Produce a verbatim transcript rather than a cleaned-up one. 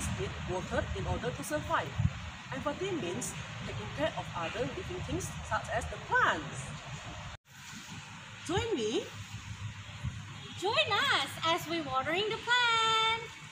humans need water in order to survive. Empathy means taking care of other living things such as the plants. Join me. Join us as we watering the plant.